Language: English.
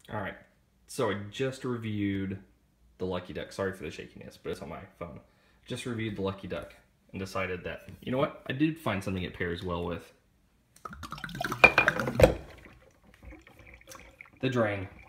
All right, so I just reviewed the Lucky Duck. Sorry for the shakiness, but it's on my phone. Just reviewed the Lucky Duck and decided that, you know what? I did find something it pairs well with. The Drain.